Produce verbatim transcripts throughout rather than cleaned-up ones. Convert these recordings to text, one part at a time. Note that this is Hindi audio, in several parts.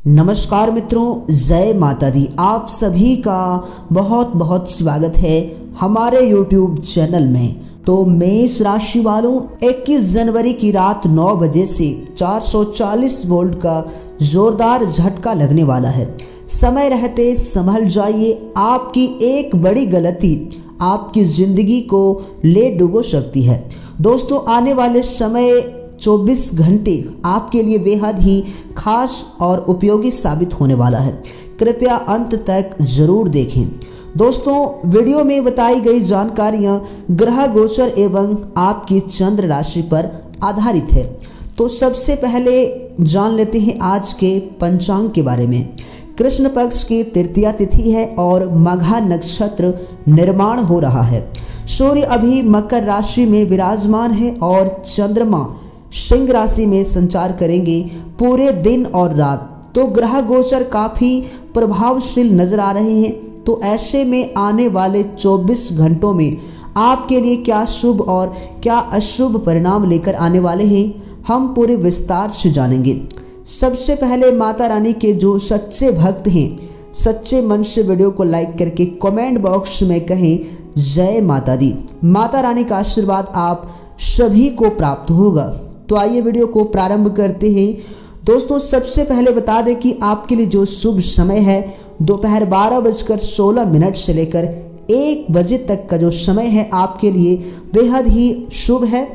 नमस्कार मित्रों, जय माता दी। आप सभी का बहुत बहुत स्वागत है हमारे यूट्यूब चैनल में। तो मेष राशि वालों, इक्कीस जनवरी की रात नौ बजे से चार सौ चालीस वोल्ट का जोरदार झटका लगने वाला है। समय रहते संभल जाइए, आपकी एक बड़ी गलती आपकी जिंदगी को ले डुबो सकती है। दोस्तों, आने वाले समय चौबीस घंटे आपके लिए बेहद ही खास और उपयोगी साबित होने वाला है। कृपया अंत तक जरूर देखें। दोस्तों, वीडियो में बताई गई जानकारियां ग्रह गोचर एवं आपकी चंद्र राशि पर आधारित है। तो सबसे पहले जान लेते हैं आज के पंचांग के बारे में। कृष्ण पक्ष की तृतीया तिथि है और मघा नक्षत्र निर्माण हो रहा है। सूर्य अभी मकर राशि में विराजमान है और चंद्रमा सिंह राशि में संचार करेंगे पूरे दिन और रात। तो ग्रह गोचर काफी प्रभावशील नजर आ रहे हैं। तो ऐसे में आने वाले चौबीस घंटों में आपके लिए क्या शुभ और क्या अशुभ परिणाम लेकर आने वाले हैं, हम पूरे विस्तार से जानेंगे। सबसे पहले माता रानी के जो सच्चे भक्त हैं, सच्चे मन से वीडियो को लाइक करके कमेंट बॉक्स में कहें जय माता दी। माता रानी का आशीर्वाद आप सभी को प्राप्त होगा। तो आइए वीडियो को प्रारंभ करते हैं। दोस्तों, सबसे पहले बता दें कि आपके लिए जो शुभ समय है दोपहर बारह बजकर सोलह मिनट से लेकर एक बजे तक का जो समय है आपके लिए बेहद ही शुभ है।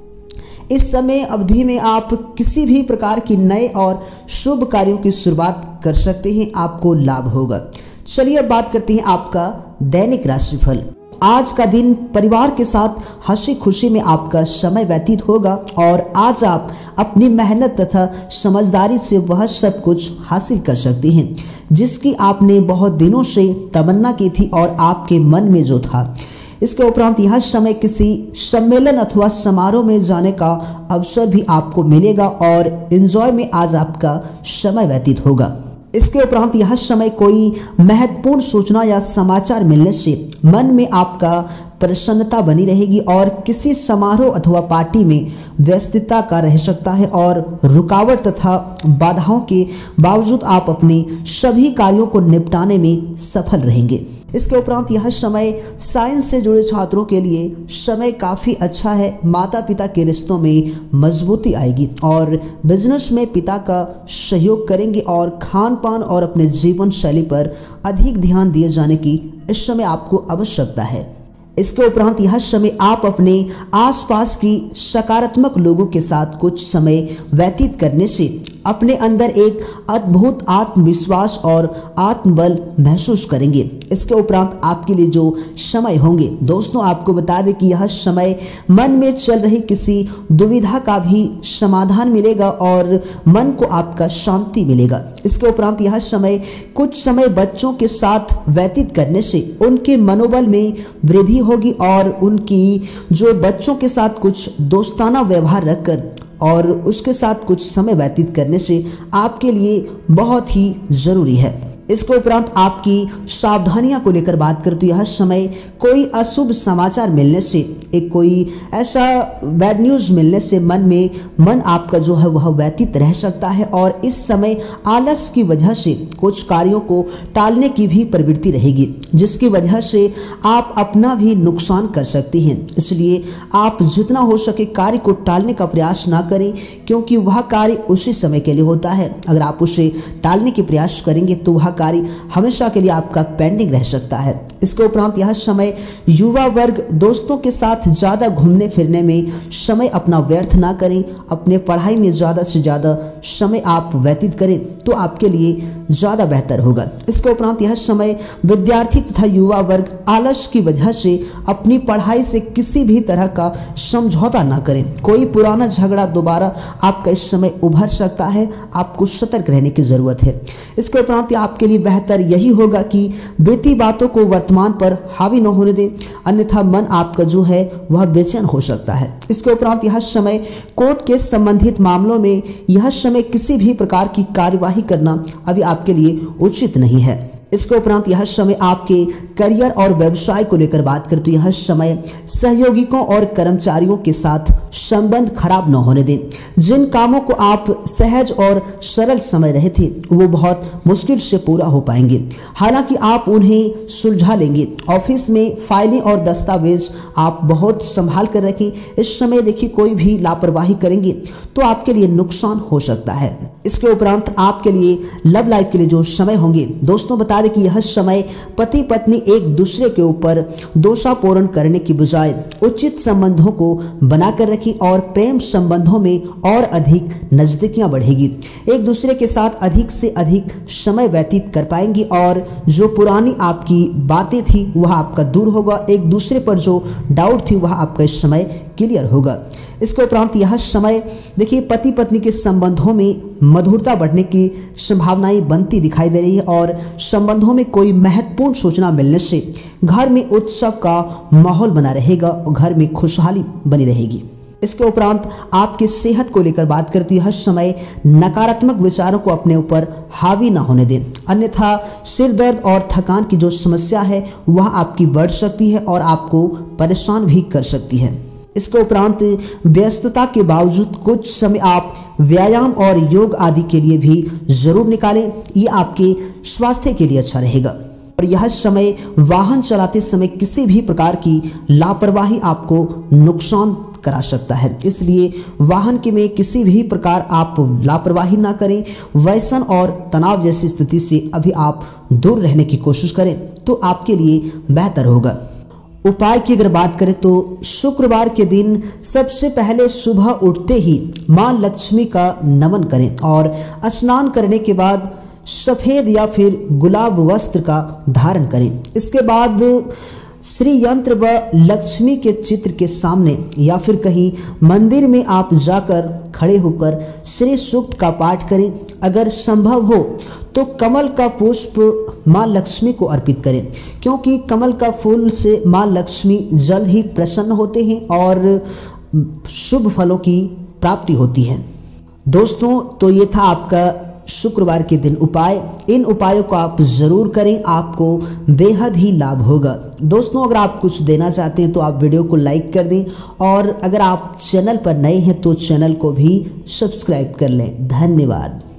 इस समय अवधि में आप किसी भी प्रकार की नए और शुभ कार्यों की शुरुआत कर सकते हैं, आपको लाभ होगा। चलिए अब बात करते हैं आपका दैनिक राशिफल। आज का दिन परिवार के साथ हंसी खुशी में आपका समय व्यतीत होगा और आज आप अपनी मेहनत तथा समझदारी से वह सब कुछ हासिल कर सकते हैं जिसकी आपने बहुत दिनों से तमन्ना की थी और आपके मन में जो था। इसके उपरांत यह समय किसी सम्मेलन अथवा समारोह में जाने का अवसर भी आपको मिलेगा और एंजॉय में आज आपका समय व्यतीत होगा। इसके उपरांत यह समय कोई महत्वपूर्ण सूचना या समाचार मिलने से मन में आपका प्रसन्नता बनी रहेगी और किसी समारोह अथवा पार्टी में व्यस्तता का रह सकता है और रुकावट तथा बाधाओं के बावजूद आप अपने सभी कार्यों को निपटाने में सफल रहेंगे। इसके उपरांत यह समय साइंस से जुड़े छात्रों के लिए समय काफ़ी अच्छा है। माता पिता के रिश्तों में मजबूती आएगी और बिजनेस में पिता का सहयोग करेंगे और खान पान और अपने जीवन शैली पर अधिक ध्यान दिए जाने की इस समय आपको आवश्यकता है। इसके उपरांत यह समय आप अपने आसपास की सकारात्मक लोगों के साथ कुछ समय व्यतीत करने से अपने अंदर एक अद्भुत आत्मविश्वास और आत्मबल महसूस करेंगे। इसके उपरांत आपके लिए जो समय होंगे, दोस्तों आपको बता दें कि यह समय मन में चल रही किसी दुविधा का भी समाधान मिलेगा और मन को आपका शांति मिलेगा। इसके उपरांत यह समय कुछ समय बच्चों के साथ व्यतीत करने से उनके मनोबल में वृद्धि होगी और उनकी जो बच्चों के साथ कुछ दोस्ताना व्यवहार रखकर और उसके साथ कुछ समय व्यतीत करने से आपके लिए बहुत ही जरूरी है। इसके उपरांत आपकी सावधानियां को लेकर बात करें तो यह समय कोई अशुभ समाचार मिलने से, एक कोई ऐसा बैड न्यूज़ मिलने से मन में मन आपका जो है वह व्यतीत रह सकता है और इस समय आलस की वजह से कुछ कार्यों को टालने की भी प्रवृत्ति रहेगी जिसकी वजह से आप अपना भी नुकसान कर सकते हैं। इसलिए आप जितना हो सके कार्य को टालने का प्रयास ना करें क्योंकि वह कार्य उसी समय के लिए होता है। अगर आप उसे टालने के प्रयास करेंगे तो वह कार्य हमेशा के लिए आपका पेंडिंग रह सकता है। इसके उपरांत यह समय युवा वर्ग दोस्तों के साथ ज़्यादा घूमने फिरने में समय अपना व्यर्थ ना करें। अपने पढ़ाई में ज़्यादा से ज़्यादा समय आप व्यतीत करें तो आपके लिए ज़्यादा बेहतर होगा। इसके उपरांत यह समय विद्यार्थी तथा युवा वर्ग आलस की वजह से अपनी पढ़ाई से किसी भी तरह का समझौता ना करें। कोई पुराना झगड़ा दोबारा आपका इस समय उभर सकता है, आपको सतर्क रहने की ज़रूरत है। इसके उपरांत आपके लिए बेहतर यही होगा कि बीती बातों को वर्तमान पर हावी न होने दें, अन्यथा मन आपका जो है वह बेचैन हो सकता है। इसके उपरांत यह समय कोर्ट के संबंधित मामलों में यह समय किसी भी प्रकार की कार्यवाही करना अभी आपके लिए उचित नहीं है। इसके उपरांत यह समय आपके करियर और व्यवसाय को लेकर बात करें तो यह समय सहयोगियों और कर्मचारियों के साथ संबंध खराब न होने दें। जिन कामों को आप सहज और सरल समझ रहे थे वो बहुत मुश्किल से पूरा हो पाएंगे, हालांकि आप उन्हें सुलझा लेंगे। ऑफिस में फाइलें और दस्तावेज आप बहुत संभाल कर रखें। इस समय देखिए कोई भी लापरवाही करेंगे तो आपके लिए नुकसान हो सकता है। इसके उपरांत आपके लिए लव लाइफ के लिए जो समय होंगे दोस्तों, बता दें कि यह समय पति पत्नी एक दूसरे के ऊपर दोषारोपण करने की बजाय उचित संबंधों को बनाकर रखें और प्रेम संबंधों में और अधिक नजदीकियां बढ़ेगी। एक दूसरे के साथ अधिक से अधिक समय व्यतीत कर पाएंगे और जो पुरानी आपकी बातें थी वह आपका दूर होगा। एक दूसरे पर जो डाउट थी वह आपका इस समय क्लियर होगा। इसके उपरांत यह समय देखिए पति पत्नी के संबंधों में मधुरता बढ़ने की संभावनाएं बनती दिखाई दे रही है और संबंधों में कोई महत्वपूर्ण सूचना मिलने से घर में उत्सव का माहौल बना रहेगा और घर में खुशहाली बनी रहेगी। इसके उपरांत आपकी सेहत को लेकर बात करती है, हर समय नकारात्मक विचारों को अपने ऊपर हावी ना होने दें, अन्यथा सिर दर्द और थकान की जो समस्या है वह आपकी बढ़ सकती है और आपको परेशान भी कर सकती है। इसके उपरांत व्यस्तता के बावजूद कुछ समय आप व्यायाम और योग आदि के लिए भी जरूर निकालें, ये आपके स्वास्थ्य के लिए अच्छा रहेगा। और यह समय वाहन चलाते समय किसी भी प्रकार की लापरवाही आपको नुकसान करा सकता है, इसलिए वाहन के में किसी भी प्रकार आप लापरवाही ना करें। व्यसन और तनाव जैसी स्थिति से अभी आप दूर रहने की कोशिश करें तो आपके लिए बेहतर होगा। उपाय की अगर बात करें तो शुक्रवार के दिन सबसे पहले सुबह उठते ही मां लक्ष्मी का नमन करें और स्नान करने के बाद सफेद या फिर गुलाब वस्त्र का धारण करें। इसके बाद श्री यंत्र व लक्ष्मी के चित्र के सामने या फिर कहीं मंदिर में आप जाकर खड़े होकर श्री सूक्त का पाठ करें। अगर संभव हो तो कमल का पुष्प मां लक्ष्मी को अर्पित करें, क्योंकि कमल का फूल से मां लक्ष्मी जल्द ही प्रसन्न होते हैं और शुभ फलों की प्राप्ति होती है। दोस्तों तो ये था आपका शुक्रवार के दिन उपाय। इन उपायों को आप जरूर करें, आपको बेहद ही लाभ होगा। दोस्तों अगर आप कुछ देना चाहते हैं तो आप वीडियो को लाइक कर दें और अगर आप चैनल पर नए हैं तो चैनल को भी सब्सक्राइब कर लें। धन्यवाद।